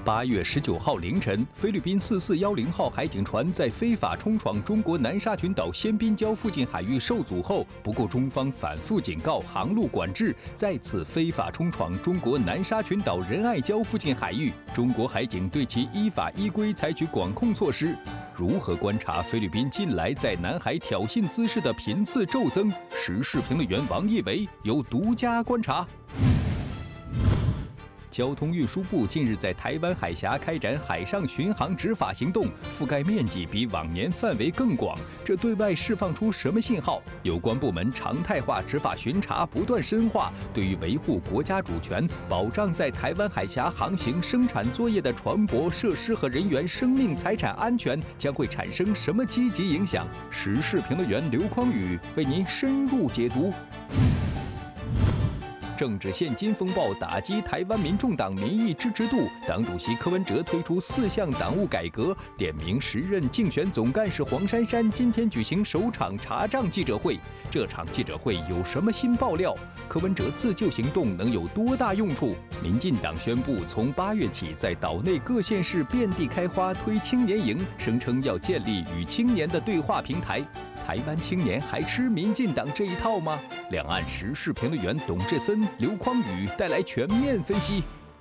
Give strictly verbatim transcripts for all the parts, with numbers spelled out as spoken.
八月十九号凌晨，菲律宾四四一零号海警船在非法冲闯中国南沙群岛仙滨礁附近海域受阻后，不顾中方反复警告、航路管制，再次非法冲闯中国南沙群岛仁爱礁附近海域。中国海警对其依法依规采取管控措施。如何观察菲律宾近来在南海挑衅滋事的频次骤增？时事评论员王一维有独家观察。 交通运输部近日在台湾海峡开展海上巡航执法行动，覆盖面积比往年范围更广。这对外释放出什么信号？有关部门常态化执法巡查不断深化，对于维护国家主权、保障在台湾海峡航行、生产作业的船舶、设施和人员生命财产安全将会产生什么积极影响？时事评论员刘匡宇为您深入解读。 政治现金风暴打击台湾民众党民意支持度，党主席柯文哲推出四项党务改革，点名时任竞选总干事黄珊珊今天举行首场查账记者会。这场记者会有什么新爆料？柯文哲自救行动能有多大用处？民进党宣布从八月起在岛内各县市遍地开花推青年营，声称要建立与青年的对话平台。 台湾青年还吃民进党这一套吗？两岸时事评论员董志森、刘匡宇带来全面分析。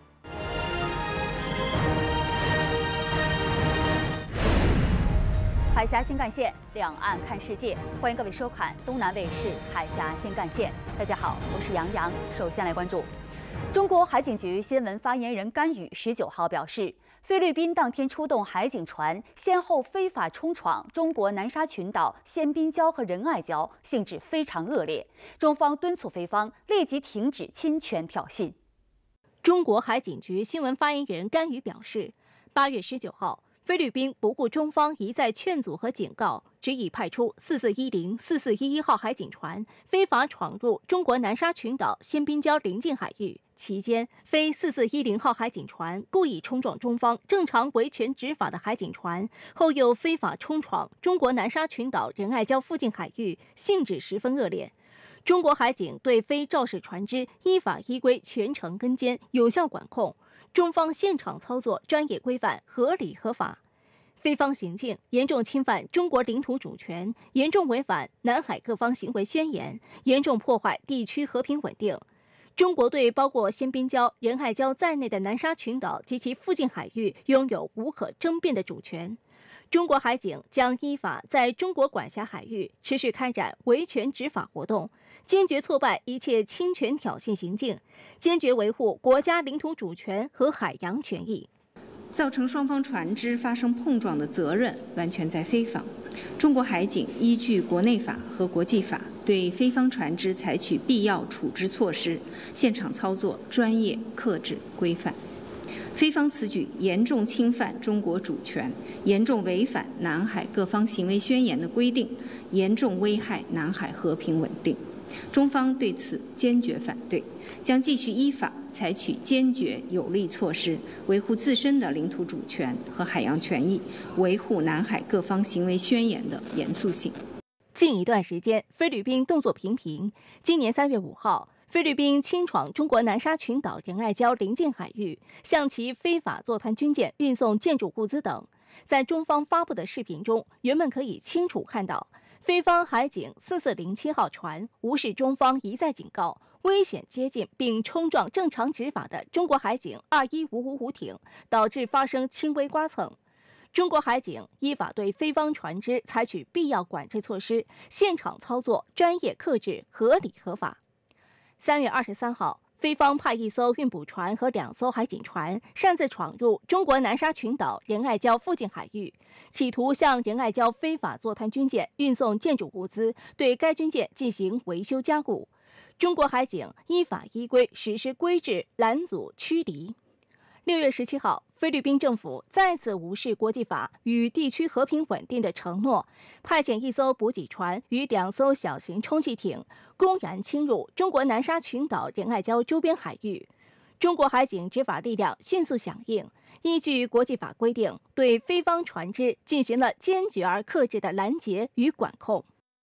海峡新干线，两岸看世界，欢迎各位收看东南卫视海峡新干线。大家好，我是杨洋。首先来关注，中国海警局新闻发言人甘宇十九号表示。 菲律宾当天出动海警船，先后非法冲闯中国南沙群岛仙滨礁和仁爱礁，性质非常恶劣。中方敦促菲方立即停止侵权挑衅。 中国海警局新闻发言人甘宇表示，八月十九号，菲律宾不顾中方一再劝阻和警告，执意派出四四一零、四四一一号海警船，非法闯入中国南沙群岛仙滨礁邻近海域。 期间，非四四一零号海警船故意冲撞中方正常维权执法的海警船，后又非法冲闯中国南沙群岛仁爱礁附近海域，性质十分恶劣。中国海警对非肇事船只依法依规全程跟监，有效管控。中方现场操作专业规范、合理合法。菲方行径严重侵犯中国领土主权，严重违反南海各方行为宣言，严重破坏地区和平稳定。 中国对包括仙滨礁、仁爱礁在内的南沙群岛及其附近海域拥有无可争辩的主权。中国海警将依法在中国管辖海域持续开展维权执法活动，坚决挫败一切侵权挑衅行径，坚决维护国家领土主权和海洋权益。 造成双方船只发生碰撞的责任完全在菲方。中国海警依据国内法和国际法，对菲方船只采取必要处置措施，现场操作专业、克制、规范。菲方此举严重侵犯中国主权，严重违反南海各方行为宣言的规定，严重危害南海和平稳定。 中方对此坚决反对，将继续依法采取坚决有力措施，维护自身的领土主权和海洋权益，维护南海各方行为宣言的严肃性。 近一段时间，菲律宾动作频频。今年三月五号，菲律宾侵闯中国南沙群岛仁爱礁邻近海域，向其非法坐滩军舰运送建筑物资等。在中方发布的视频中，人们可以清楚看到。 菲方海警四四零七号船无视中方一再警告，危险接近并冲撞正常执法的中国海警二一五五五艇，导致发生轻微刮蹭。中国海警依法对菲方船只采取必要管制措施，现场操作专业、克制、合理合法。三月二十三号。 菲方派一艘运补船和两艘海警船擅自闯入中国南沙群岛仁爱礁附近海域，企图向仁爱礁非法坐滩军舰运送建筑物资，对该军舰进行维修加固。中国海警依法依规实施规制，拦阻驱离。六月十七号，菲律宾政府再次无视国际法与地区和平稳定的承诺，派遣一艘补给船与两艘小型充气艇，公然侵入中国南沙群岛仁爱礁周边海域。中国海警执法力量迅速响应，依据国际法规定，对菲方船只进行了坚决而克制的拦截与管控。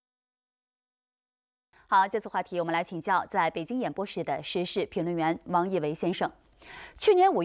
好，这次话题我们来请教在北京演播室的时事评论员王一维先生。去年五月，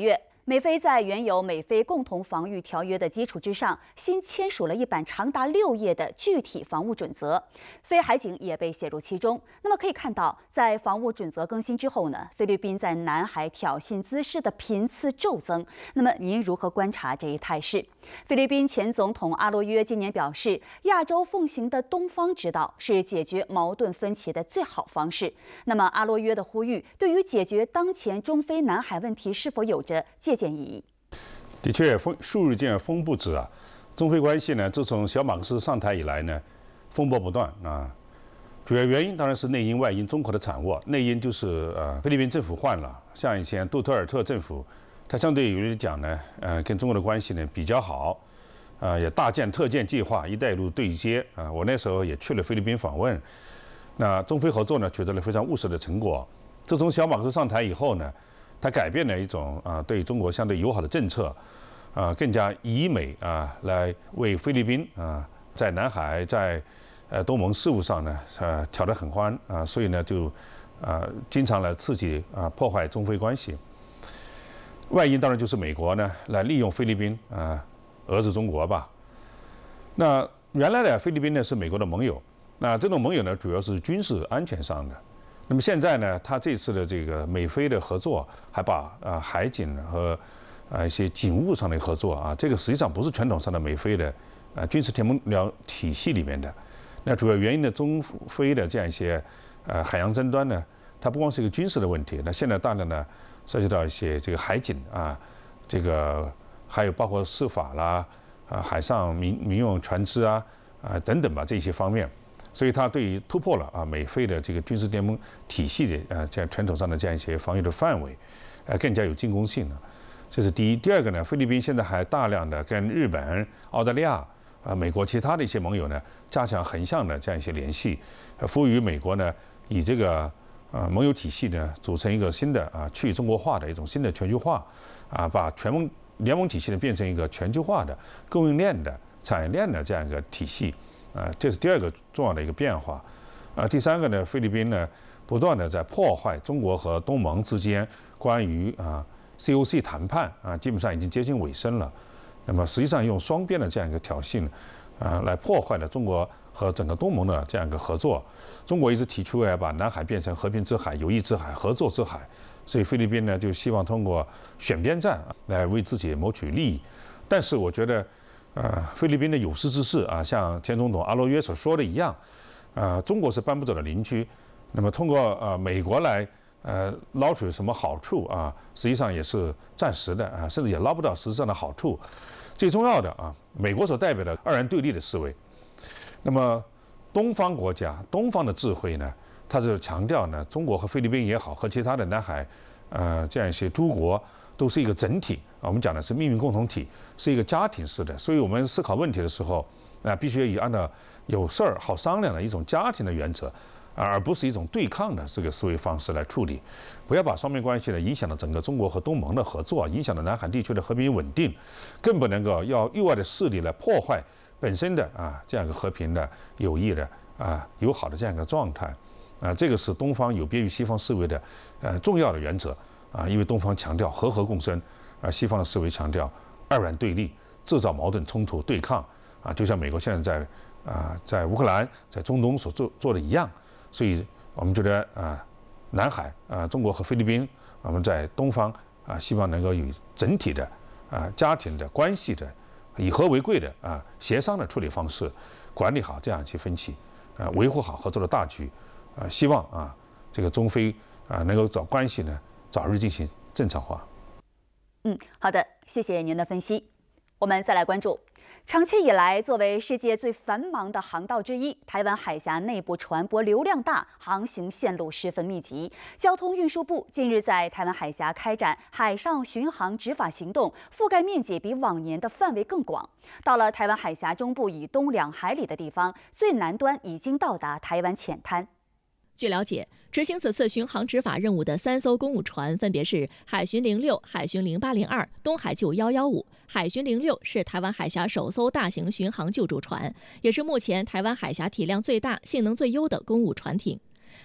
美菲在原有美菲共同防御条约的基础之上，新签署了一版长达六页的具体防务准则，菲海警也被写入其中。那么可以看到，在防务准则更新之后呢，菲律宾在南海挑衅滋事的频次骤增。那么您如何观察这一态势？菲律宾前总统阿罗约今年表示，亚洲奉行的东方之道是解决矛盾分歧的最好方式。那么阿罗约的呼吁，对于解决当前中菲南海问题是否有着借鉴意义？ 的确，风数日间风不止啊。中菲关系呢，自从小马克思上台以来呢，风波不断啊。主要原因当然是内因外因综合的产物。内因就是呃，菲律宾政府换了，像以前杜特尔特政府，它相对于来讲呢，呃，跟中国的关系呢比较好，呃，也大建特建计划，一带一路对接啊。我那时候也去了菲律宾访问，那中菲合作呢取得了非常务实的成果。自从小马克思上台以后呢，他改变了一种啊对中国相对友好的政策，啊更加以美啊来为菲律宾啊在南海在呃东盟事务上呢呃挑得很欢啊，所以呢就啊经常来刺激啊破坏中菲关系。外因当然就是美国呢来利用菲律宾啊遏制中国吧。那原来呢菲律宾呢是美国的盟友，那这种盟友呢主要是军事安全上的。那么现在呢，他这次的这个美菲的合作，还把啊海警和啊一些警务上的合作啊，这个实际上不是传统上的美菲的啊军事天幕僚体系里面的。那主要原因呢，中菲的这样一些呃海洋争端呢，它不光是一个军事的问题，那现在大量呢涉及到一些这个海警啊，这个还有包括司法啦啊海上民民用船只啊啊等等吧这些方面。所以它对于突破了啊美菲的这个军事联盟体系的呃这样传统上的这样一些防御的范围，呃更加有进攻性了。这是第一。第二个呢，菲律宾现在还大量的跟日本、澳大利亚、啊美国其他的一些盟友呢加强横向的这样一些联系，呃呼吁美国呢以这个呃盟友体系呢组成一个新的啊去中国化的一种新的全球化，啊把全盟联盟体系呢变成一个全球化的供应链的产业链的这样一个体系。啊，这是第二个重要的一个变化，啊，第三个呢，菲律宾呢不断的在破坏中国和东盟之间关于啊 C O C 谈判啊，基本上已经接近尾声了。那么实际上用双边的这样一个挑衅，啊，来破坏了中国和整个东盟的这样一个合作。中国一直提出要把南海变成和平之海、友谊之海、合作之海，所以菲律宾呢就希望通过选边站来为自己谋取利益。但是我觉得。呃，菲律宾的有识之士啊，像前总统阿罗约所说的一样，呃，中国是搬不走的邻居。那么通过呃美国来呃捞取什么好处啊，实际上也是暂时的啊，甚至也捞不到实质上的好处。最重要的啊，美国所代表的二元对立的思维。那么东方国家、东方的智慧呢，它是强调呢，中国和菲律宾也好，和其他的南海呃这样一些诸国。都是一个整体啊，我们讲的是命运共同体，是一个家庭式的，所以我们思考问题的时候，啊，必须要以按照有事儿好商量的一种家庭的原则，啊，而不是一种对抗的这个思维方式来处理，不要把双边关系呢影响了整个中国和东盟的合作，影响了南海地区的和平稳定，更不能够要域外的势力来破坏本身的啊这样一个和平的、友谊的啊友好的这样一个状态，啊，这个是东方有别于西方思维的呃重要的原则。啊，因为东方强调和合共生，啊，西方的思维强调二元对立，制造矛盾冲突对抗，啊，就像美国现在在啊在乌克兰、在中东所做做的一样，所以我们觉得啊，南海啊，中国和菲律宾，我们在东方啊，希望能够以整体的啊家庭的关系的以和为贵的啊协商的处理方式，管理好这样一些分歧，啊，维护好合作的大局，啊，希望啊这个中菲啊能够找关系呢。早日进行正常化。 嗯，好的，谢谢您的分析。我们再来关注，长期以来，作为世界最繁忙的航道之一，台湾海峡内部船舶流量大，航行线路十分密集。交通运输部近日在台湾海峡开展海上巡航执法行动，覆盖面积比往年的范围更广。到了台湾海峡中部以东两海里的地方，最南端已经到达台湾浅滩。 据了解，执行此次巡航执法任务的三艘公务船分别是海巡零六、海巡零八零二、东海救一一五。海巡零六是台湾海峡首艘大型巡航救助船，也是目前台湾海峡体量最大、性能最优的公务船艇。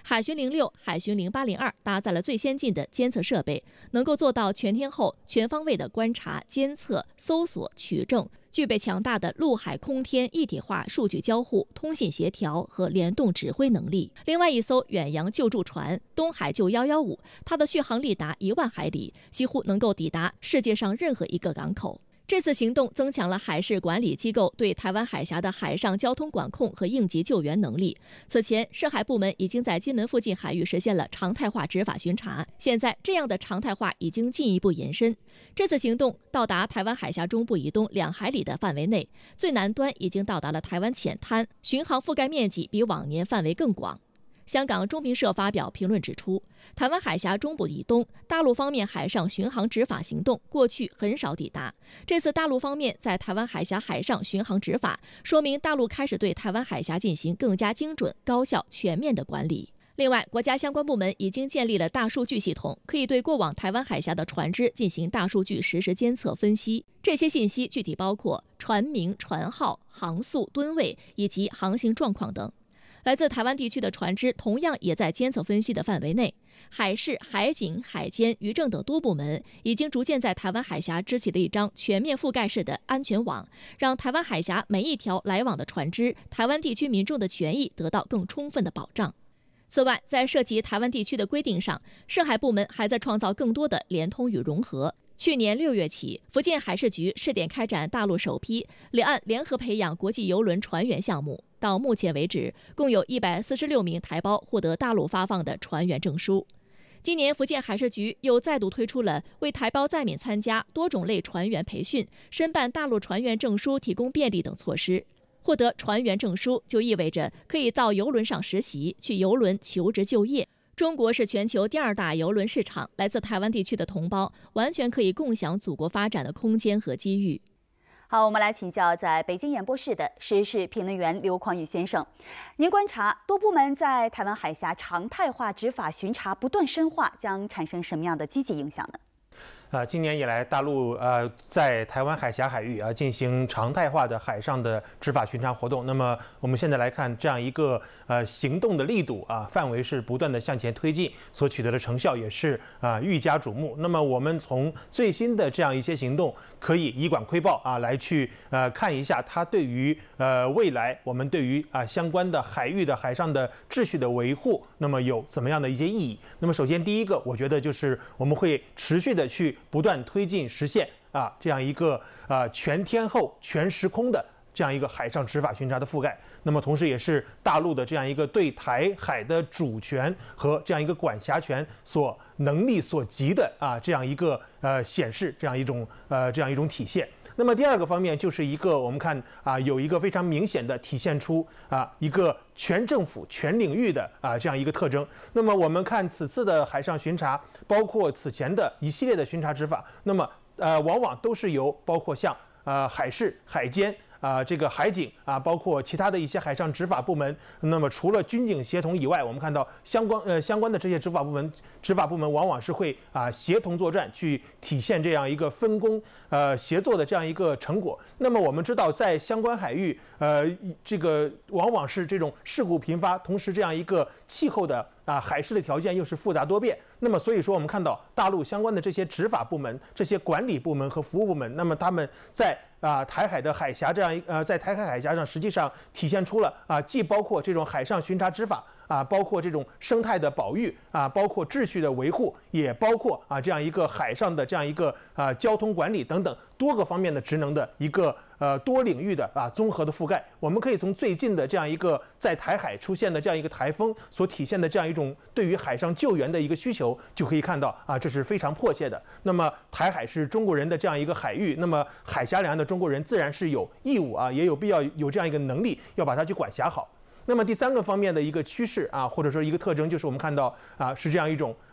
海巡零六、海巡零八零二搭载了最先进的监测设备，能够做到全天候、全方位的观察、监测、搜索、取证，具备强大的陆海空天一体化数据交互、通信协调和联动指挥能力。另外一艘远洋救助船“东海救一一五”，它的续航力达一万海里，几乎能够抵达世界上任何一个港口。这次行动增强了海事管理机构对台湾海峡的海上交通管控和应急救援能力。此前，涉海部门已经在金门附近海域实现了常态化执法巡查，现在这样的常态化已经进一步延伸。这次行动到达台湾海峡中部以东两海里的范围内，最南端已经到达了台湾浅滩，巡航覆盖面积比往年范围更广。香港中评社发表评论指出，台湾海峡中部以东，大陆方面海上巡航执法行动过去很少抵达。这次大陆方面在台湾海峡海上巡航执法，说明大陆开始对台湾海峡进行更加精准、高效、全面的管理。另外，国家相关部门已经建立了大数据系统，可以对过往台湾海峡的船只进行大数据实时监测分析。这些信息具体包括船名、船号、航速、吨位以及航行状况等。来自台湾地区的船只同样也在监测分析的范围内。海事、海警、海监、渔政等多部门已经逐渐在台湾海峡织起了一张全面覆盖式的安全网，让台湾海峡每一条来往的船只、台湾地区民众的权益得到更充分的保障。此外，在涉及台湾地区的规定上，涉海部门还在创造更多的联通与融合。去年六月起，福建海事局试点开展大陆首批两岸联合培养国际邮轮船员项目。到目前为止，共有一百四十六名台胞获得大陆发放的船员证书。今年，福建海事局又再度推出了为台胞在闽参加多种类船员培训、申办大陆船员证书提供便利等措施。获得船员证书就意味着可以到邮轮上实习，去邮轮求职就业。中国是全球第二大邮轮市场，来自台湾地区的同胞完全可以共享祖国发展的空间和机遇。 好，我们来请教在北京演播室的时事评论员刘匡宇先生，您观察多部门在台湾海峡常态化执法巡查不断深化，将产生什么样的积极影响呢？ 呃，今年以来，大陆呃在台湾海峡海域啊进行常态化的海上的执法巡查活动。那么我们现在来看这样一个呃行动的力度啊，范围是不断的向前推进，所取得的成效也是啊愈加瞩目。那么我们从最新的这样一些行动，可以以管窥豹啊来去呃看一下它对于呃未来我们对于啊相关的海域的海上的秩序的维护，那么有怎么样的一些意义？那么首先第一个，我觉得就是我们会持续的去不断推进实现啊这样一个啊全天候、全时空的这样一个海上执法巡查的覆盖。那么同时也是大陆的这样一个对台海的主权和这样一个管辖权所能力所及的啊这样一个呃显示，这样一种呃这样一种体现。那么第二个方面就是一个我们看啊有一个非常明显的体现出啊一个全政府全领域的啊这样一个特征。那么我们看此次的海上巡查，包括此前的一系列的巡查执法，那么呃往往都是由包括像呃海事、海监啊、这个海警啊，包括其他的一些海上执法部门。那么除了军警协同以外，我们看到相关呃相关的这些执法部门，执法部门往往是会啊协同作战，去体现这样一个分工呃协作的这样一个成果。那么我们知道，在相关海域，呃这个往往是这种事故频发，同时这样一个气候的啊海事的条件又是复杂多变。那么所以说，我们看到大陆相关的这些执法部门、这些管理部门和服务部门，那么他们在啊台海的海峡这样一呃在台海海峡上，实际上体现出了啊既包括这种海上巡查执法啊，包括这种生态的保育啊，包括秩序的维护，也包括啊这样一个海上的这样一个啊交通管理等等多个方面的职能的一个呃多领域的啊综合的覆盖。我们可以从最近的这样一个在台海出现的这样一个台风所体现的这样一种对于海上救援的一个需求，就可以看到啊这是非常迫切的。那么台海是中国人的这样一个海域，那么海峡两岸的中国人自然是有义务啊，也有必要有这样一个能力要把它去管辖好。那么第三个方面的一个趋势啊，或者说一个特征，就是我们看到啊，是这样一种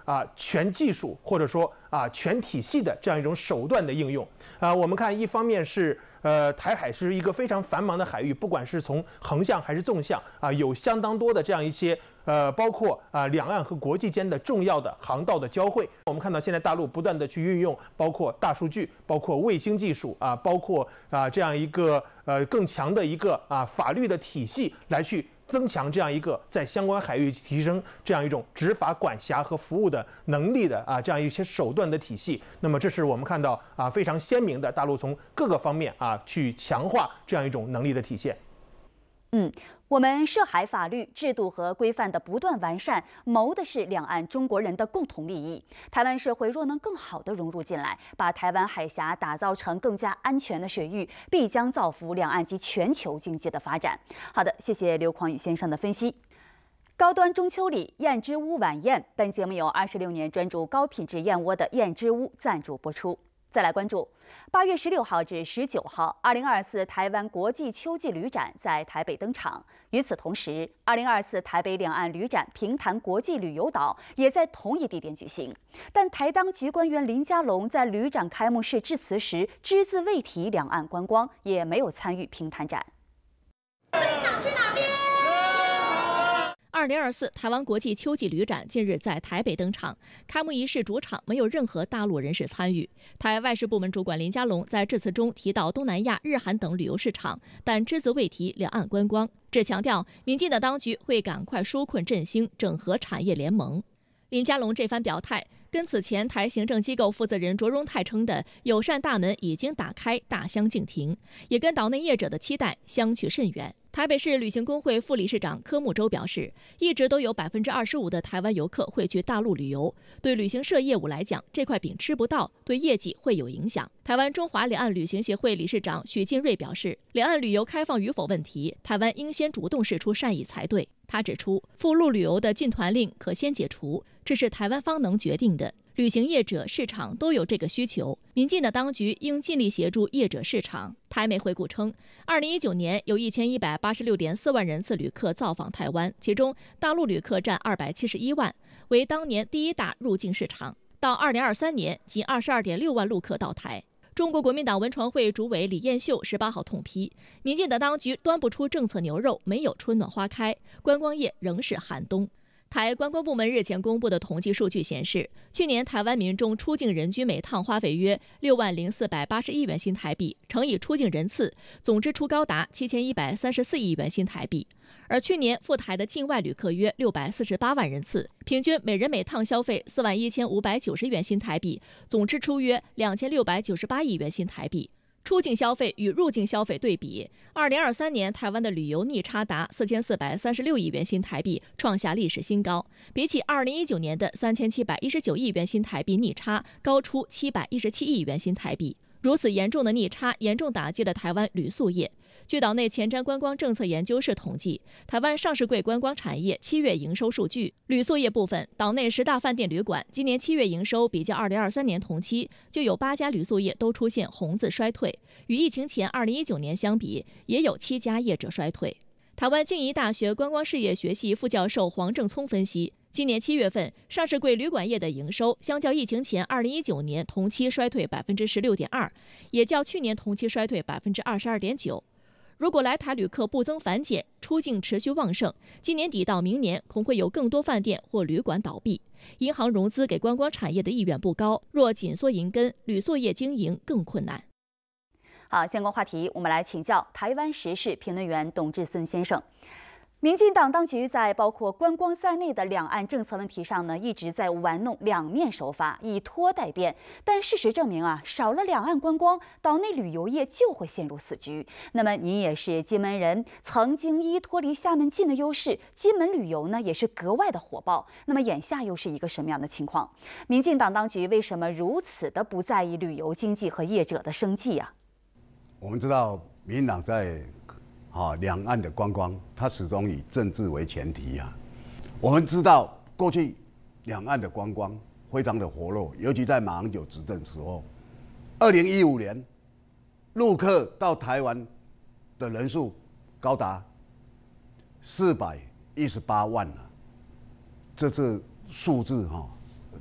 啊全技术或者说啊全体系的这样一种手段的应用。啊，我们看一方面是呃台海是一个非常繁忙的海域，不管是从横向还是纵向啊，有相当多的这样一些呃包括啊两岸和国际间的重要的航道的交汇。我们看到现在大陆不断的去运用包括大数据、包括卫星技术啊，包括啊这样一个呃更强的一个啊法律的体系来去增强这样一个在相关海域提升这样一种执法管辖和服务的能力的啊这样一些手段的体系。那么这是我们看到啊非常鲜明的大陆从各个方面啊去强化这样一种能力的体现。 嗯，我们涉海法律制度和规范的不断完善，谋的是两岸中国人的共同利益。台湾社会若能更好地融入进来，把台湾海峡打造成更加安全的水域，必将造福两岸及全球经济的发展。好的，谢谢刘狂宇先生的分析。高端中秋礼燕之屋晚宴，本节目由二十六年专注高品质燕窝的燕之屋赞助播出。再来关注，八月十六号至十九号，二零二四台湾国际秋季旅展在台北登场。与此同时，二零二四台北两岸旅展平潭国际旅游岛也在同一地点举行。但台当局官员林佳龙在旅展开幕式致辞时，只字未提两岸观光，也没有参与平潭展。 进党去哪边？ 二零二四台湾国际秋季旅展近日在台北登场，开幕仪式主场没有任何大陆人士参与。台外事部门主管林佳龙在致辞中提到东南亚、日韩等旅游市场，但只字未提两岸观光，只强调民进党当局会赶快纾困振兴，整合产业联盟。林佳龙这番表态，跟此前台行政机构负责人卓荣泰称的友善大门已经打开大相径庭，也跟岛内业者的期待相去甚远。台北市旅行工会副理事长柯木洲表示，一直都有百分之二十五的台湾游客会去大陆旅游，对旅行社业务来讲，这块饼吃不到，对业绩会有影响。台湾中华两岸旅行协会理事长许进瑞表示，两岸旅游开放与否问题，台湾应先主动释出善意才对。他指出，赴陆旅游的禁团令可先解除，这是台湾方能决定的。旅行业者、市场都有这个需求，民进的当局应尽力协助业者市场。台媒回顾称，二零一九年有一千一百八十六点四万人次旅客造访台湾，其中大陆旅客占二百七十一万，为当年第一大入境市场。到二零二三年，仅二十二点六万陆客到台。中国国民党文传会主委李彦秀十八号痛批，民进的当局端不出政策牛肉，没有春暖花开，观光业仍是寒冬。台观光部门日前公布的统计数据显示，去年台湾民众出境人均每趟花费约六万零四百八十一元新台币，乘以出境人次，总支出高达七千一百三十四亿元新台币。而去年赴台的境外旅客约六百四十八万人次，平均每人每趟消费四万一千五百九十元新台币，总支出约两千六百九十八亿元新台币。出境消费与入境消费对比，二零二三年台湾的旅游逆差达四千四百三十六亿元新台币，创下历史新高。比起二零一九年的三千七百一十九亿元新台币逆差，高出七百一十七亿元新台币。如此严重的逆差，严重打击了台湾旅宿业。据岛内前瞻观光政策研究室统计，台湾上市柜观光产业七月营收数据，旅宿业部分，岛内十大饭店旅馆今年七月营收比较二零二三年同期，就有八家旅宿业都出现红字衰退，与疫情前二零一九年相比，也有七家业者衰退。台湾静宜大学观光事业学系副教授黄正聪分析，今年七月份上市柜旅馆业的营收相较疫情前二零一九年同期衰退百分之十六点二，也较去年同期衰退百分之二十二点九。如果来台旅客不增反减，出境持续旺盛，今年底到明年恐会有更多饭店或旅馆倒闭。银行融资给观光产业的意愿不高，若紧缩银根，旅宿业经营更困难。 好，相关话题我们来请教台湾时事评论员董志森先生。民进党当局在包括观光在内的两岸政策问题上呢，一直在玩弄两面手法，以拖代变。但事实证明啊，少了两岸观光，岛内旅游业就会陷入死局。那么您也是金门人，曾经依托离厦门近的优势，金门旅游呢也是格外的火爆。那么眼下又是一个什么样的情况？民进党当局为什么如此的不在意旅游经济和业者的生计啊？ 我们知道，民进党在啊，两岸的观光，它始终以政治为前提啊。我们知道，过去两岸的观光非常的活络，尤其在马英九执政时候，二零一五年陆客到台湾的人数高达四百一十八万啊，这这数字哈、哦，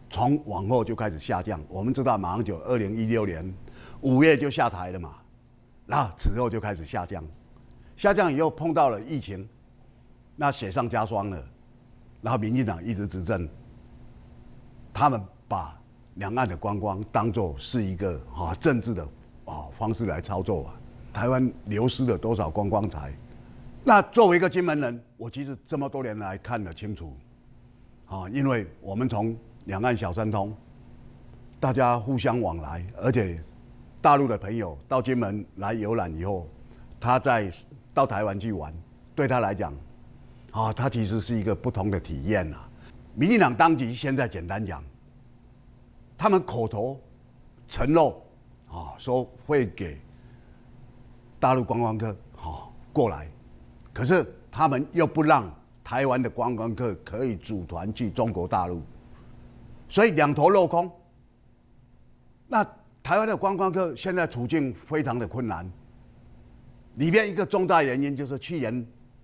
从往后就开始下降。我们知道马英九二零一六年五月就下台了嘛，然后此后就开始下降，下降以后碰到了疫情，那雪上加霜了。然后民进党一直执政，他们把两岸的观光当作是一个啊政治的啊方式来操作啊。台湾流失了多少观光财？那作为一个金门人，我其实这么多年来看得清楚，啊，因为我们从两岸小三通，大家互相往来，而且大陆的朋友到金门来游览以后，他再到台湾去玩，对他来讲，啊，他其实是一个不同的体验啊。民进党当局现在简单讲，他们口头承诺啊，说会给大陆观光客啊过来，可是他们又不让台湾的观光客可以组团去中国大陆，所以两头镂空。那台湾的观光客现在处境非常的困难，里面一个重大原因就是去年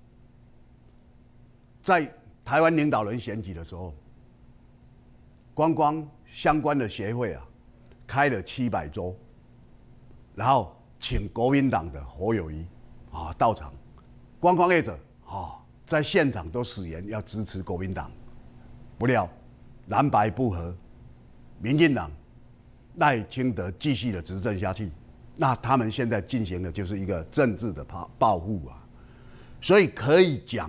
在台湾领导人选举的时候，观光相关的协会啊开了七百桌，然后请国民党的侯友宜啊到场，观光业者啊在现场都誓言要支持国民党，不料蓝白不合，民进党赖清德继续的执政下去，那他们现在进行的就是一个政治的报复啊，所以可以讲，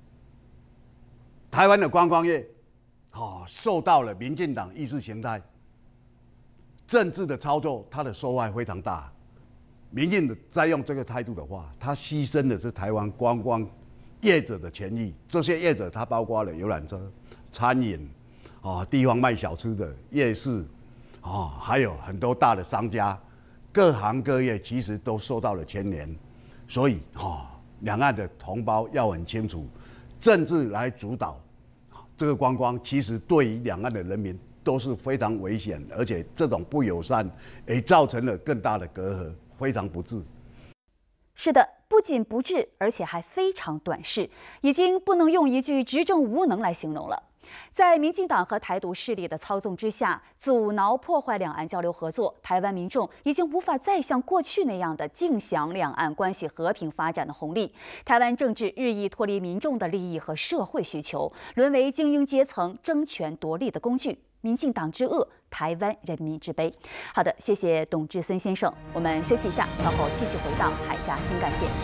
台湾的观光业啊受到了民进党意识形态政治的操作，它的受害非常大。民进党再用这个态度的话，他牺牲的是台湾观光业者的权益。这些业者，它包括了游览车、餐饮啊、地方卖小吃的夜市啊，还有很多大的商家，各行各业其实都受到了牵连。所以啊，两岸的同胞要很清楚，政治来主导这个观光，其实对于两岸的人民都是非常危险，而且这种不友善也造成了更大的隔阂。非常不智。 是的，不仅不智，而且还非常短视，已经不能用一句执政无能来形容了。在民进党和台独势力的操纵之下，阻挠破坏两岸交流合作，台湾民众已经无法再像过去那样的尽享两岸关系和平发展的红利。台湾政治日益脱离民众的利益和社会需求，沦为精英阶层争权夺利的工具。民进党之恶，台湾人民之悲。好的，谢谢董志森先生。我们休息一下，稍后继续回到海峡新干线。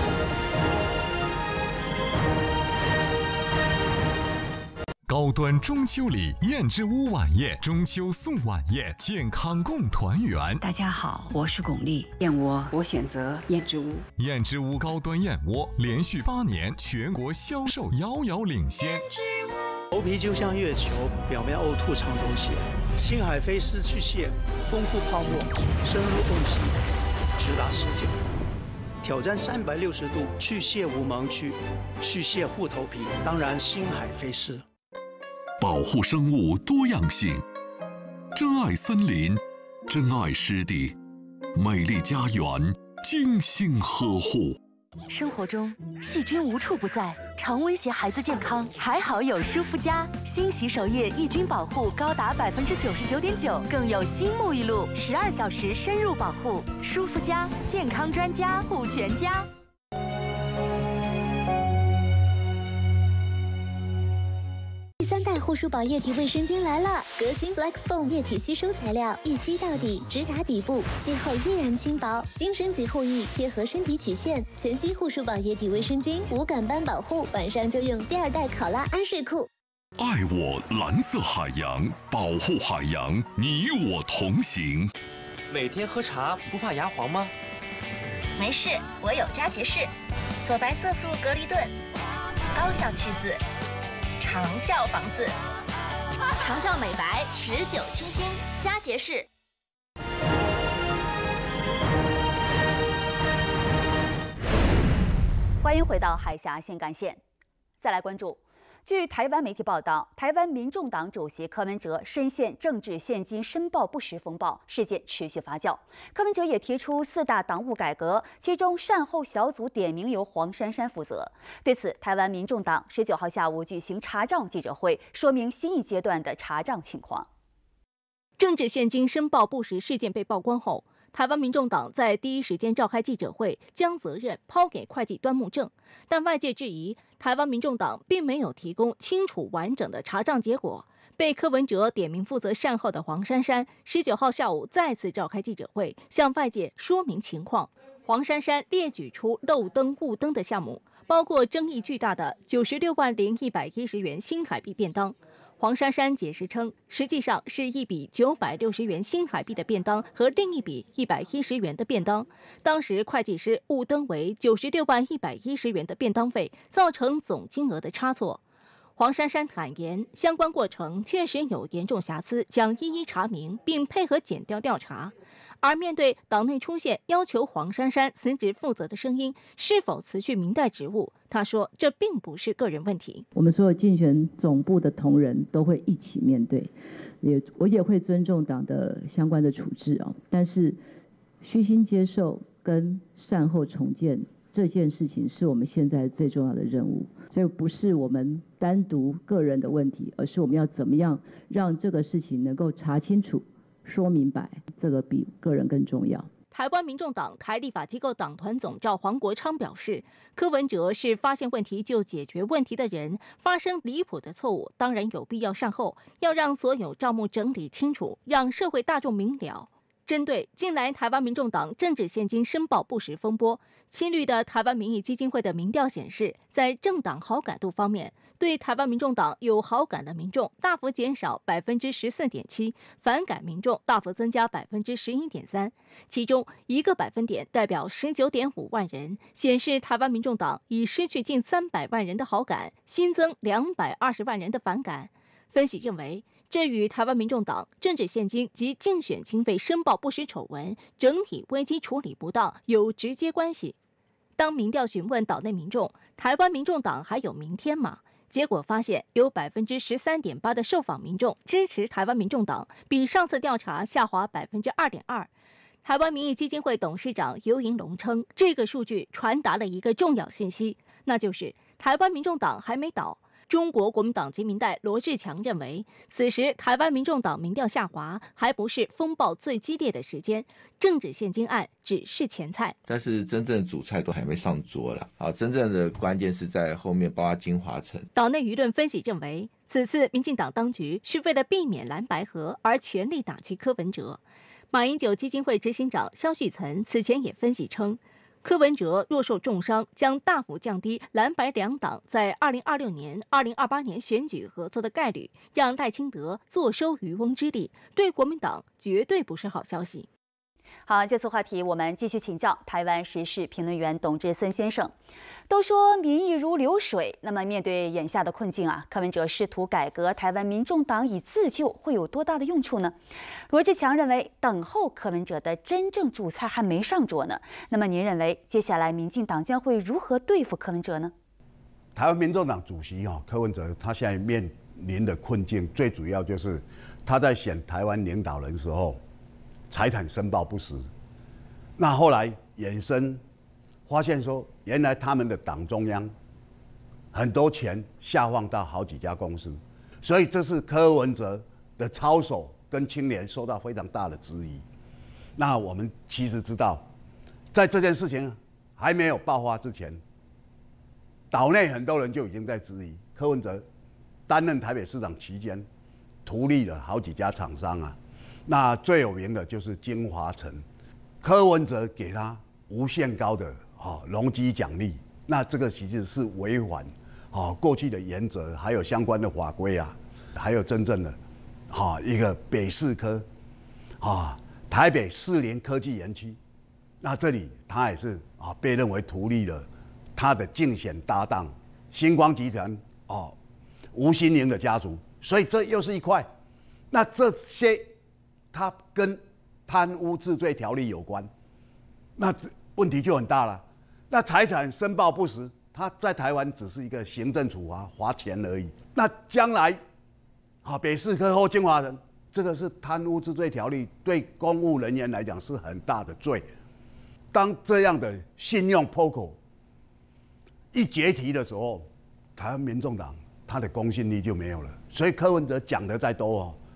高端中秋礼燕之屋晚宴，中秋送晚宴，健康共团圆。 大家好，我是巩俐，燕窝我选择燕之屋。 燕之屋高端燕窝连续八年全国销售遥遥领先。 头皮就像月球，表面呕吐长东西。星海飞丝去屑，丰富泡沫，深入缝隙，直达持久。挑战三百六十度去屑无盲区，去屑护头皮。当然，星海飞丝。 保护生物多样性，珍爱森林，珍爱湿地，美丽家园，精心呵护。 生活中细菌无处不在，常威胁孩子健康。还好有舒肤佳新洗手液，抑菌保护高达百分之九十九点九，更有新沐浴露，十二小时深入保护。舒肤佳，健康专家护全家。 第三代护舒宝液体卫生巾来了，革新 Flex Foam 液体吸收材料，一吸到底，直达底部，吸后依然轻薄，新升级护翼，贴合身体曲线。全新护舒宝液体卫生巾，无感斑保护，晚上就用第二代考拉安睡裤。 爱我蓝色海洋，保护海洋，你我同行。 每天喝茶不怕牙黄吗？ 没事，我有佳洁士，锁白色素隔离盾，高效去渍。长效防渍，长效美白，持久清新，佳洁士。 欢迎回到海峡新干线，再来关注。据台湾媒体报道，台湾民众党主席柯文哲深陷政治现金申报不实风暴，事件持续发酵。柯文哲也提出四大党务改革，其中善后小组点名由黄珊珊负责。对此，台湾民众党十九号下午举行查账记者会，说明新一阶段的查账情况。 政治现金申报不实事件被曝光后，台湾民众党在第一时间召开记者会，将责任抛给会计端木正。但外界质疑，台湾民众党并没有提供清楚完整的查账结果。被柯文哲点名负责善后的黄珊珊，十九号下午再次召开记者会，向外界说明情况。黄珊珊列举出漏灯误灯的项目，包括争议巨大的九十六万零一百一十元新台币便当。黄珊珊解释称，实际上是一笔九百六十元新台币的便当和另一笔一百一十元的便当。当时会计师误登为九十六万一百一十元的便当费，造成总金额的差错。黄珊珊坦言，相关过程确实有严重瑕疵，将一一查明，并配合检调调查。而面对党内出现要求黄珊珊辞职负责的声音，是否辞去民代职务？他说，这并不是个人问题。 我们所有竞选总部的同仁都会一起面对，也我也会尊重党的相关的处置啊。但是虚心接受跟善后重建这件事情，是我们现在最重要的任务。所以不是我们单独个人的问题，而是我们要怎么样让这个事情能够查清楚、说明白，这个比个人更重要。 台湾民众党台立法机构党团总召黄国昌表示，柯文哲是发现问题就解决问题的人，发生离谱的错误，当然有必要善后，要让所有账目整理清楚，让社会大众明了。针对近来台湾民众党政治现金申报不实风波，亲绿的台湾民意基金会的民调显示，在政党好感度方面，对台湾民众党有好感的民众大幅减少百分之十四点七，反感民众大幅增加百分之十一点三，其中一个百分点代表十九点五万人，显示台湾民众党已失去近三百万人的好感，新增两百二十万人的反感。分析认为，这与台湾民众党政治现金及竞选经费申报不实丑闻整体危机处理不当有直接关系。当民调询问岛内民众，台湾民众党还有明天吗？结果发现，有百分之十三点八的受访民众支持台湾民众党，比上次调查下滑百分之二点二。台湾民意基金会董事长游盈隆称，这个数据传达了一个重要信息，那就是台湾民众党还没倒。中国国民党籍民代罗志强认为，此时台湾民众党民调下滑，还不是风暴最激烈的时间，政治现金案只是前菜。 但是真正主菜都还没上桌了，啊，真正的关键是在后面，包括金华城。 岛内舆论分析认为，此次民进党当局是为了避免蓝白合而全力打击柯文哲。马英九基金会执行长萧旭岑此前也分析称，柯文哲若受重伤，将大幅降低蓝白两党在二零二六年、二零二八年选举合作的概率，让赖清德坐收渔翁之利，对国民党绝对不是好消息。 好，这次话题我们继续请教台湾时事评论员董志森先生。都说民意如流水，那么面对眼下的困境啊，柯文哲试图改革台湾民众党以自救，会有多大的用处呢？罗志强认为，等候柯文哲的真正主菜还没上桌呢。那么您认为，接下来民进党将会如何对付柯文哲呢？ 台湾民众党主席哈柯文哲，他现在面临的困境，最主要就是他在选台湾领导人的时候，财产申报不实，那后来衍生发现说，原来他们的党中央很多钱下放到好几家公司，所以这是柯文哲的操守跟清廉受到非常大的质疑。那我们其实知道，在这件事情还没有爆发之前，岛内很多人就已经在质疑柯文哲担任台北市长期间，图利了好几家厂商啊。那最有名的就是金华城，柯文哲给他无限高的哦容积奖励，那这个其实是违反哦过去的原则，还有相关的法规啊，还有真正的哈、哦、一个北市科啊、哦、台北士林科技园区，那这里他也是啊、哦、被认为图利了他的竞选搭档星光集团哦吴欣盈的家族，所以这又是一块，那这些。它跟贪污治罪条例有关，那问题就很大了。那财产申报不实，它在台湾只是一个行政处罚，罚钱而已。那将来，好北市科或金华城，这个是贪污治罪条例，对公务人员来讲是很大的罪。当这样的信用破口一解体的时候，台湾民众党他的公信力就没有了。所以柯文哲讲的再多哦。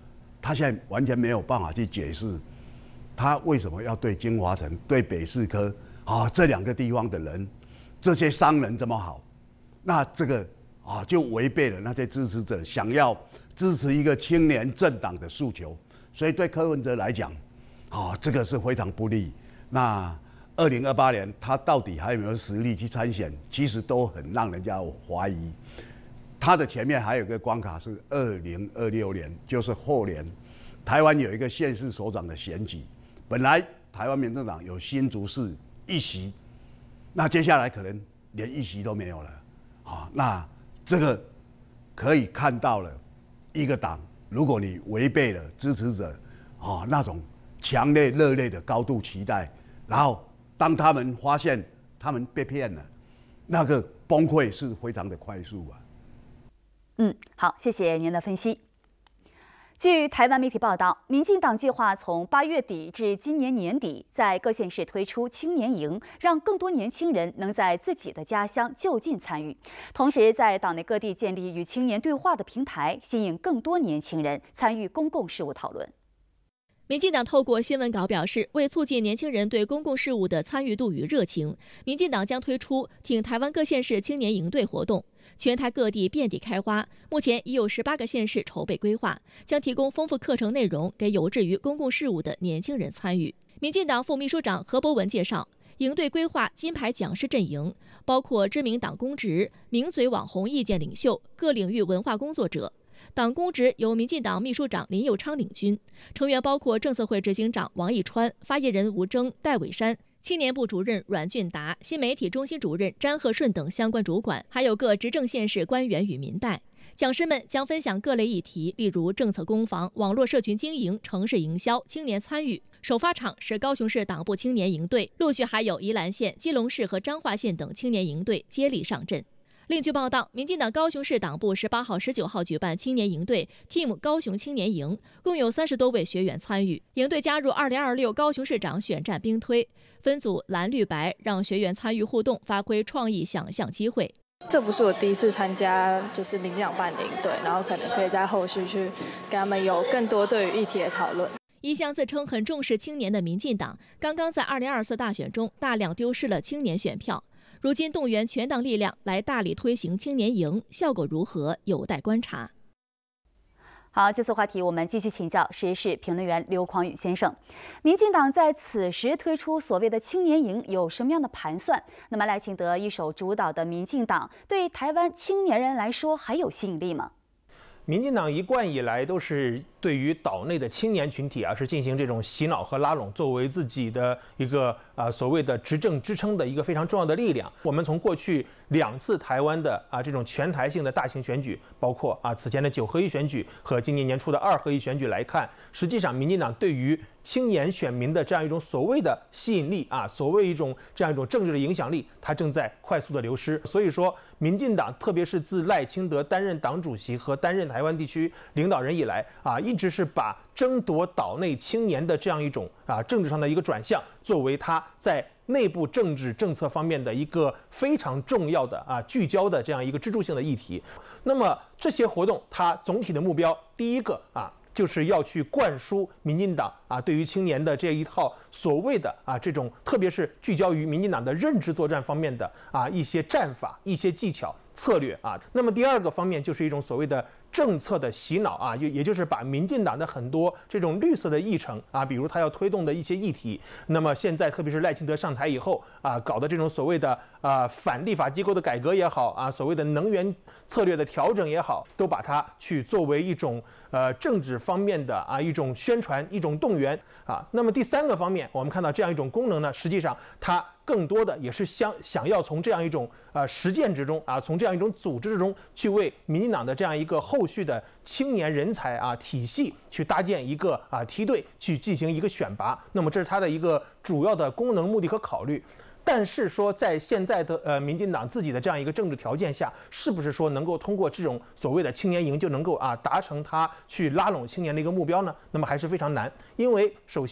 他现在完全没有办法去解释，他为什么要对金华城、对北士科啊这两个地方的人，这些商人这么好，那这个啊就违背了那些支持者想要支持一个青年政党的诉求，所以对柯文哲来讲，啊这个是非常不利。那二零二八年他到底还有没有实力去参选，其实都很让人家怀疑。他的前面还有一个关卡是二零二六年，就是后年，台湾有一个县市首长的选举。本来台湾民众党有新竹市一席，那接下来可能连一席都没有了。啊，那这个可以看到了，一个党如果你违背了支持者啊那种强烈热烈的高度期待，然后当他们发现他们被骗了，那个崩溃是非常的快速啊。 嗯，好，谢谢您的分析。据台湾媒体报道，民进党计划从八月底至今年年底，在各县市推出青年营，让更多年轻人能在自己的家乡就近参与，同时在岛内各地建立与青年对话的平台，吸引更多年轻人参与公共事务讨论。 民进党透过新闻稿表示，为促进年轻人对公共事务的参与度与热情，民进党将推出挺台湾各县市青年营队活动，全台各地遍地开花。目前已有十八个县市筹备规划，将提供丰富课程内容给有志于公共事务的年轻人参与。民进党副秘书长何博文介绍，营队规划金牌讲师阵营，包括知名党公职、名嘴网红意见领袖、各领域文化工作者。党公职由民进党秘书长林佑昌领军，成员包括政策会执行长王义川、发言人吴征、戴伟山、青年部主任阮俊达、新媒体中心主任詹鹤顺等相关主管，还有各执政县市官员与民代。讲师们将分享各类议题，例如政策攻防、网络社群经营、城市营销、青年参与。首发场是高雄市党部青年营队，陆续还有宜兰县、基隆市和彰化县等青年营队接力上阵。另据报道，民进党高雄市党部十八号、十九号举办青年营队 Team 高雄青年营，共有三十多位学员参与。营队加入二零二六高雄市长选战兵推，分组蓝绿白，让学员参与互动，发挥创意想象机会。 这不是我第一次参加，就是民进党办的营队，然后可能可以在后续去跟他们有更多对于议题的讨论。 一向自称很重视青年的民进党，刚刚在二零二四大选中大量丢失了青年选票。如今动员全党力量来大力推行青年营，效果如何有待观察。 好，这次话题我们继续请教时事评论员刘匡宇先生。民进党在此时推出所谓的青年营有什么样的盘算？那么赖清德一手主导的民进党对台湾青年人来说还有吸引力吗？ 民进党一贯以来都是对于岛内的青年群体啊，是进行这种洗脑和拉拢，作为自己的一个啊所谓的执政支撑的一个非常重要的力量。我们从过去两次台湾的啊这种全台性的大型选举，包括啊此前的九合一选举和今年年初的二合一选举来看，实际上民进党对于青年选民的这样一种所谓的吸引力啊，所谓一种这样一种政治的影响力，它正在快速的流失。所以说，民进党特别是自赖清德担任党主席和担任台湾地区领导人以来啊，一直是把争夺岛内青年的这样一种啊政治上的一个转向，作为他在内部政治政策方面的一个非常重要的啊聚焦的这样一个支柱性的议题。那么这些活动，它总体的目标，第一个啊。就是要去灌输民进党啊对于青年的这一套所谓的啊这种，特别是聚焦于民进党的认知作战方面的啊一些战法、一些技巧、策略啊。那么第二个方面就是一种所谓的政策的洗脑啊，就也就是把民进党的很多这种绿色的议程啊，比如他要推动的一些议题，那么现在特别是赖清德上台以后啊，搞的这种所谓的啊反立法机构的改革也好啊，所谓的能源策略的调整也好，都把它去作为一种呃政治方面的啊一种宣传、一种动员啊。那么第三个方面，我们看到这样一种功能呢，实际上它更多的也是想想要从这样一种呃实践之中啊，从这样一种组织之中去为民进党的这样一个后续的青年人才啊体系去搭建一个啊梯队，去进行一个选拔。那么这是它的一个主要的功能、目的和考虑。但是说，在现在的呃民进党自己的这样一个政治条件下，是不是说能够通过这种所谓的青年营就能够啊达成他去拉拢青年的一个目标呢？那么还是非常难，因为首先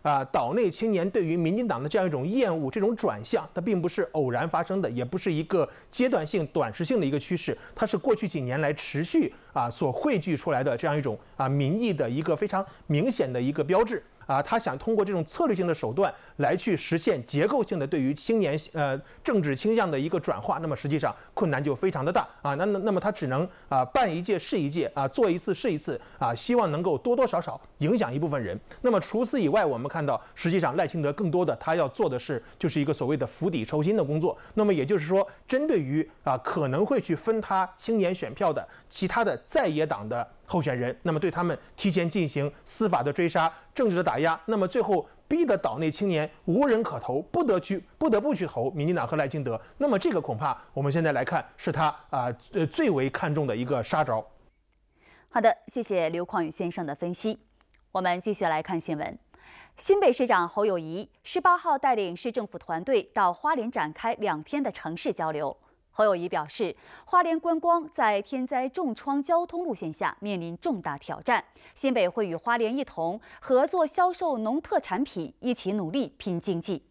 啊，岛内青年对于民进党的这样一种厌恶、这种转向，它并不是偶然发生的，也不是一个阶段性、短时性的一个趋势，它是过去几年来持续啊所汇聚出来的这样一种啊民意的一个非常明显的一个标志。啊，他想通过这种策略性的手段来去实现结构性的对于青年呃政治倾向的一个转化，那么实际上困难就非常的大啊。那那那么他只能啊办一届是一届啊，做一次是一次啊，希望能够多多少少影响一部分人。那么除此以外，我们看到实际上赖清德更多的他要做的是就是一个所谓的釜底抽薪的工作。那么也就是说，针对于啊可能会去分他青年选票的其他的在野党的候选人，那么对他们提前进行司法的追杀、政治的打压，那么最后逼得岛内青年无人可投，不得去不得不去投民进党和赖清德。那么这个恐怕我们现在来看是他啊呃最为看重的一个杀招。 好的，谢谢刘匡宇先生的分析。我们继续来看新闻。新北市长侯友宜十八号带领市政府团队到花莲展开两天的城市交流。侯友宜表示，花莲观光在天灾重创交通路线下面临重大挑战，新北会与花莲一同合作销售农特产品，一起努力拼经济。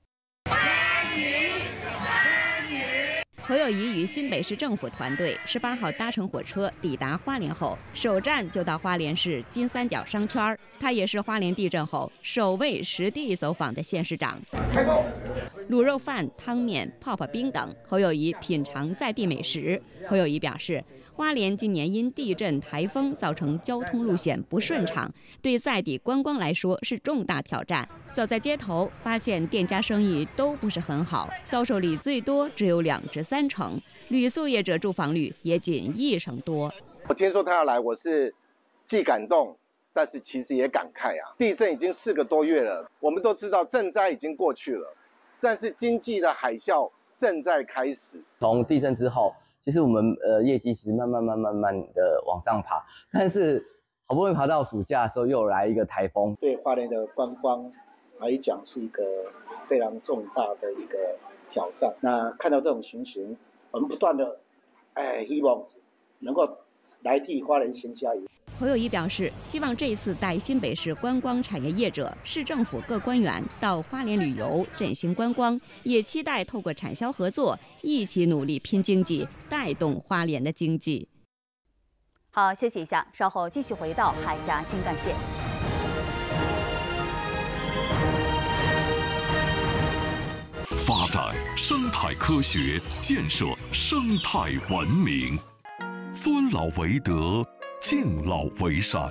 侯友宜与新北市政府团队十八号搭乘火车抵达花莲后，首站就到花莲市金三角商圈。他也是花莲地震后首位实地走访的县市长。开工！卤肉饭、汤面、泡泡冰等，侯友宜品尝在地美食。侯友宜表示，花莲今年因地震、台风造成交通路线不顺畅，对在地观光来说是重大挑战。走在街头，发现店家生意都不是很好，销售率最多只有两至三成，旅宿业者住房率也仅一成多。 我听说他要来，我是既感动，但是其实也感慨啊。地震已经四个多月了，我们都知道震灾已经过去了，但是经济的海啸正在开始。 从地震之后，其实我们呃业绩其实慢慢慢慢慢的往上爬，但是好不容易爬到暑假的时候，又来一个台风， 对花莲的观光来讲是一个非常重大的一个挑战。那看到这种情形，我们不断的哎希望能够来替花莲行下雨。 侯友宜表示，希望这一次带新北市观光产业业者、市政府各官员到花莲旅游，振兴观光，也期待透过产销合作，一起努力拼经济，带动花莲的经济。 好，休息一下，稍后继续回到海峡新干线。 发展生态科学，建设生态文明，尊老为德，敬老为善。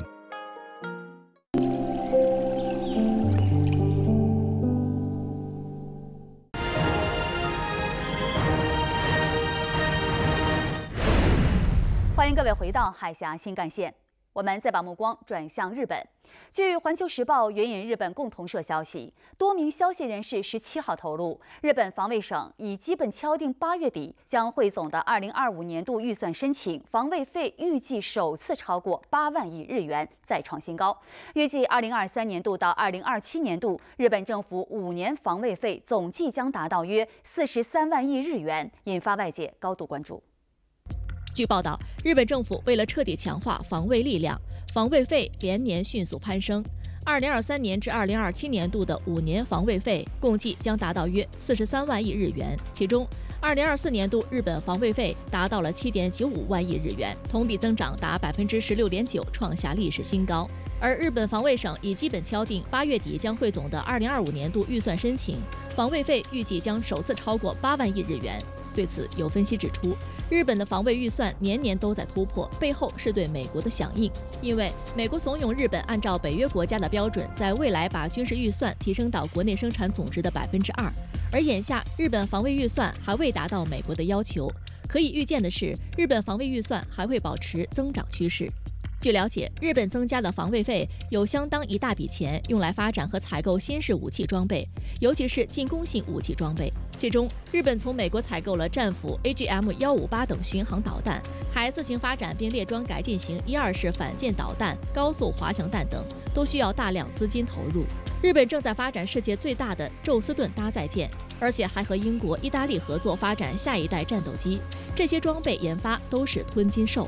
欢迎各位回到海峡新干线。我们再把目光转向日本。据《环球时报》援引日本共同社消息，多名消息人士十七号透露，日本防卫省已基本敲定八月底将汇总的二零二五年度预算申请，防卫费预计首次超过八万亿日元，再创新高。预计二零二三年度到二零二七年度，日本政府五年防卫费总计将达到约四十三万亿日元，引发外界高度关注。 据报道，日本政府为了彻底强化防卫力量，防卫费连年迅速攀升。二零二三年至二零二七年度的五年防卫费共计将达到约四十三万亿日元，其中二零二四年度日本防卫费达到了七点九五万亿日元，同比增长达百分之十六点九，创下历史新高。而日本防卫省已基本敲定八月底将汇总的二零二五年度预算申请，防卫费预计将首次超过八万亿日元。对此，有分析指出，日本的防卫预算年年都在突破，背后是对美国的响应。因为美国怂恿日本按照北约国家的标准，在未来把军事预算提升到国内生产总值的百分之二，而眼下日本防卫预算还未达到美国的要求。可以预见的是，日本防卫预算还会保持增长趋势。据了解，日本增加的防卫费有相当一大笔钱用来发展和采购新式武器装备，尤其是进攻性武器装备。其中，日本从美国采购了战斧 A G M 一五八等巡航导弹，还自行发展并列装改进型一二式反舰导弹、高速滑翔弹等，都需要大量资金投入。日本正在发展世界最大的宙斯盾搭载舰，而且还和英国、意大利合作发展下一代战斗机，这些装备研发都是吞金兽。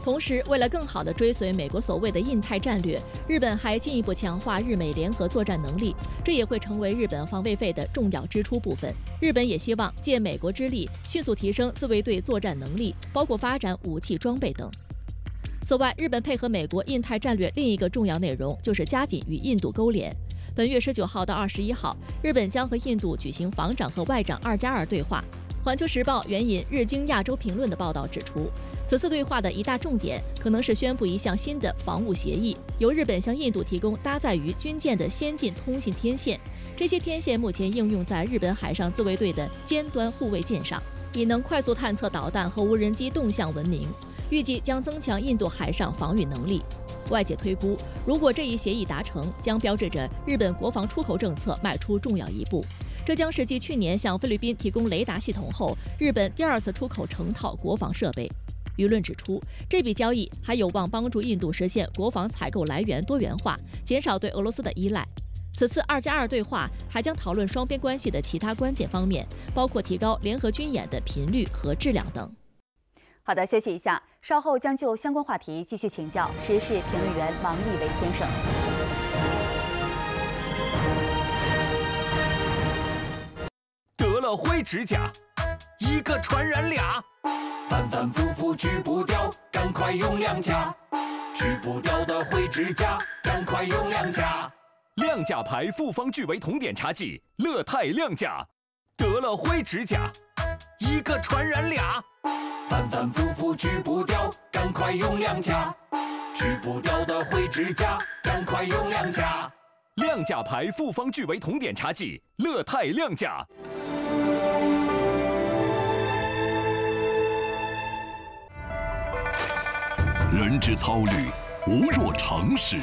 同时，为了更好地追随美国所谓的印太战略，日本还进一步强化日美联合作战能力，这也会成为日本防卫费的重要支出部分。日本也希望借美国之力，迅速提升自卫队作战能力，包括发展武器装备等。此外，日本配合美国印太战略另一个重要内容就是加紧与印度勾连。本月十九号到二十一号，日本将和印度举行防长和外长二加二对话。环球时报援引《日经亚洲评论》的报道指出，此次对话的一大重点可能是宣布一项新的防务协议，由日本向印度提供搭载于军舰的先进通信天线。这些天线目前应用在日本海上自卫队的尖端护卫舰上，以能快速探测导弹和无人机动向闻名。预计将增强印度海上防御能力。外界推估，如果这一协议达成，将标志着日本国防出口政策迈出重要一步。这将是继去年向菲律宾提供雷达系统后，日本第二次出口成套国防设备。舆论指出，这笔交易还有望帮助印度实现国防采购来源多元化，减少对俄罗斯的依赖。此次二加二对话还将讨论双边关系的其他关键方面，包括提高联合军演的频率和质量等。 好的，休息一下，稍后将就相关话题继续请教时事评论员王立伟先生。 得了灰指甲，一个传染俩，反反复复去不掉，赶快用亮甲，去不掉的灰指甲，赶快用亮甲。亮甲牌复方聚维酮碘茶剂，乐泰亮甲。得了灰指甲，一个传染俩，反反复复去不掉，赶快用亮甲，去不掉的灰指甲，赶快用亮甲。亮甲牌复方聚维酮碘茶剂，乐泰亮甲。 人之操虑，无若常识。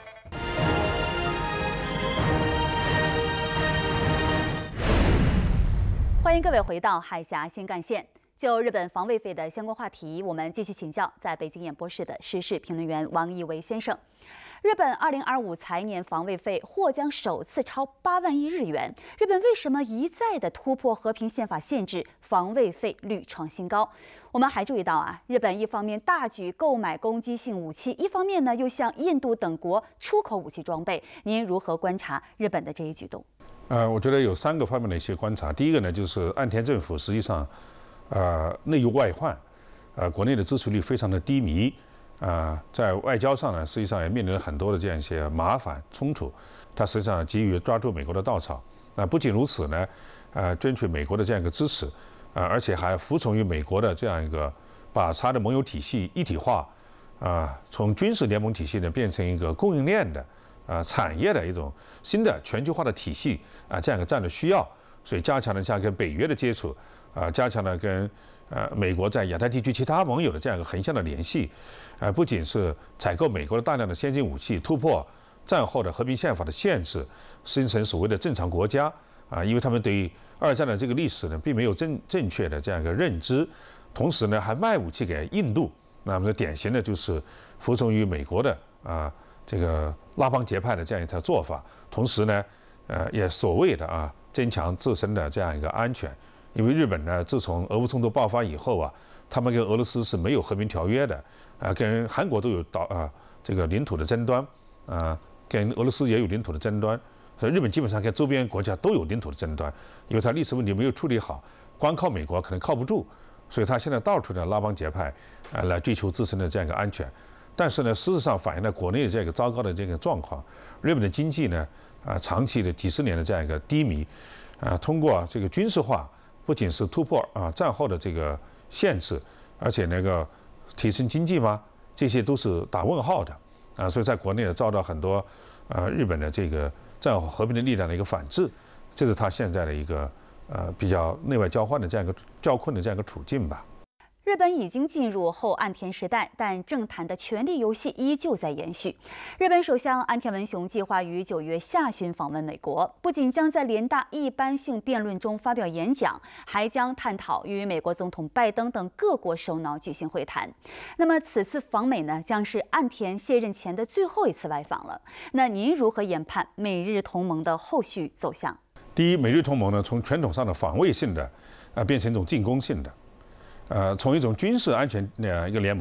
欢迎各位回到海峡新干线。就日本防卫费的相关话题，我们继续请教在北京演播室的时事评论员王义维先生。日本二零二五财年防卫费或将首次超八万亿日元。日本为什么一再的突破和平宪法限制，防卫费屡创新高？我们还注意到啊，日本一方面大举购买攻击性武器，一方面呢又向印度等国出口武器装备。您如何观察日本的这一举动？ 呃，我觉得有三个方面的一些观察。第一个呢，就是岸田政府实际上，呃，内忧外患，呃，国内的支持率非常的低迷，啊、呃，在外交上呢，实际上也面临了很多的这样一些麻烦冲突。他实际上急于抓住美国的稻草。那、呃、不仅如此呢，呃，争取美国的这样一个支持，呃，而且还服从于美国的这样一个把它的盟友体系一体化，啊、呃，从军事联盟体系呢变成一个供应链的。啊、呃，产业的一种新的全球化的体系啊、呃，这样一个战略需要，所以加强了像跟北约的接触，啊、呃，加强了跟呃美国在亚太地区其他盟友的这样一个横向的联系，啊、呃，不仅是采购美国的大量的先进武器，突破战后的和平宪法的限制，形成所谓的正常国家啊、呃，因为他们对于二战的这个历史呢，并没有正正确的这样一个认知，同时呢，还卖武器给印度，那么典型的就是服从于美国的啊。呃这个拉帮结派的这样一条做法，同时呢，呃，也所谓的啊，增强自身的这样一个安全。因为日本呢，自从俄乌冲突爆发以后啊，他们跟俄罗斯是没有和平条约的，啊，跟韩国都有岛啊这个领土的争端，啊，跟俄罗斯也有领土的争端，所以日本基本上跟周边国家都有领土的争端，因为它历史问题没有处理好，光靠美国可能靠不住，所以他现在到处的拉帮结派，啊，来追求自身的这样一个安全。但是呢，事实上反映了国内的这个糟糕的这个状况。日本的经济呢，啊，长期的几十年的这样一个低迷，啊，通过这个军事化，不仅是突破啊战后的这个限制，而且那个提升经济吗？这些都是打问号的啊。所以在国内呢，遭到很多呃日本的这个战后和平的力量的一个反制，这是他现在的一个呃比较内外交换的这样一个较困的这样一个处境吧。 日本已经进入后岸田时代，但政坛的权力游戏依旧在延续。日本首相岸田文雄计划于九月下旬访问美国，不仅将在联大一般性辩论中发表演讲，还将探讨与美国总统拜登等各国首脑举行会谈。那么此次访美呢，将是岸田卸任前的最后一次外访了。那您如何研判美日同盟的后续走向？ 第一，美日同盟呢，从传统上的防卫性的，啊、呃，变成一种进攻性的。呃，从一种军事安全的一个联盟，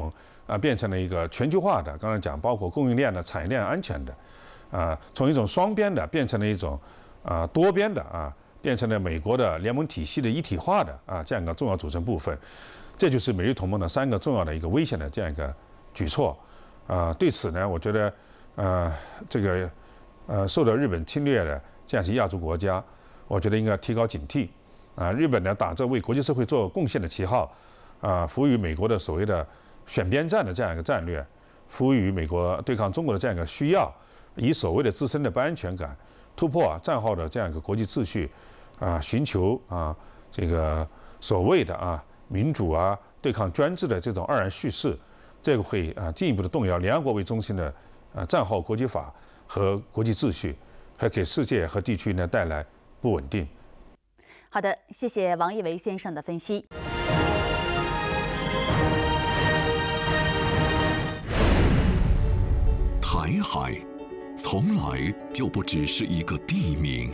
啊变成了一个全球化的，刚才讲包括供应链的、产业链安全的，啊，从一种双边的变成了一种啊多边的啊，变成了美国的联盟体系的一体化的啊这样一个重要组成部分。这就是美日同盟的三个重要的一个危险的这样一个举措。啊，对此呢，我觉得呃这个呃受到日本侵略的这样一些亚洲国家，我觉得应该提高警惕。啊，日本呢打着为国际社会做贡献的旗号，啊，服务于美国的所谓的选边站的这样一个战略，服务于美国对抗中国的这样一个需要，以所谓的自身的不安全感突破啊战后的这样一个国际秩序，啊，寻求啊这个所谓的啊民主啊对抗专制的这种二元叙事，这个会啊进一步的动摇联合国为中心的啊战后国际法和国际秩序，还给世界和地区呢带来不稳定。 好的，谢谢王一维先生的分析。 台海从来就不只是一个地名，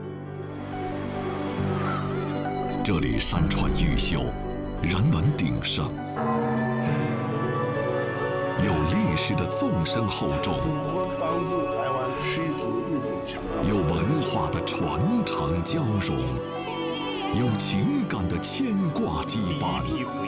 这里山川毓秀，人文鼎盛，有历史的纵深厚重，有文化的传承交融，有情感的牵挂羁绊，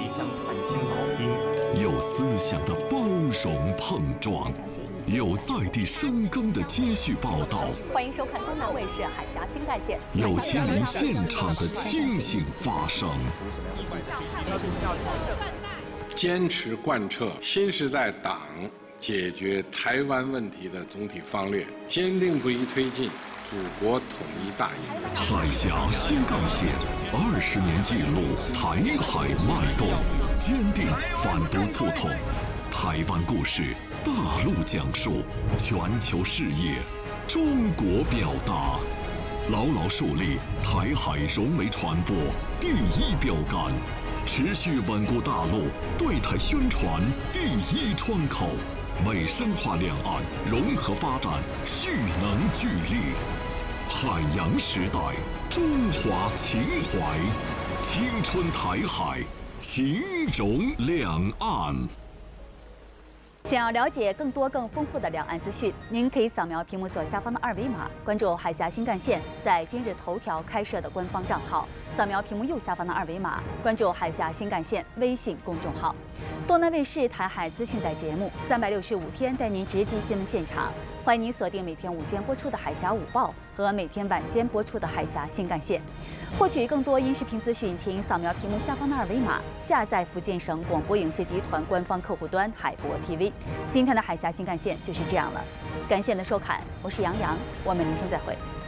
有思想的包容碰撞，有在地深耕的接续报道。 欢迎收看东南卫视海峡新干线， 有亲临现场的清醒发声。 坚持贯彻新时代党解决台湾问题的总体方略，坚定不移推进祖国统一大业。 海峡新干线二十年记录台海脉动，坚定反独促统，台湾故事大陆讲述，全球视野中国表达，牢牢树立台海融媒传播第一标杆，持续稳固大陆对台宣传第一窗口，为深化两岸融合发展蓄能聚力。海洋时代，中华情怀，青春台海，情融两岸。 想要了解更多更丰富的两岸资讯，您可以扫描屏幕左下方的二维码，关注海峡新干线在今日头条开设的官方账号；扫描屏幕右下方的二维码，关注海峡新干线微信公众号。东南卫视台海资讯带节目，三百六十五天带您直击新闻现场。欢迎您锁定每天午间播出的《海峡午报》和每天晚间播出的《海峡新干线》。获取更多音视频资讯，请扫描屏幕下方的二维码，下载福建省广播影视集团官方客户端海博 T V。今天的海峡新干线就是这样了，感谢您的收看，我是杨洋，我们明天再会。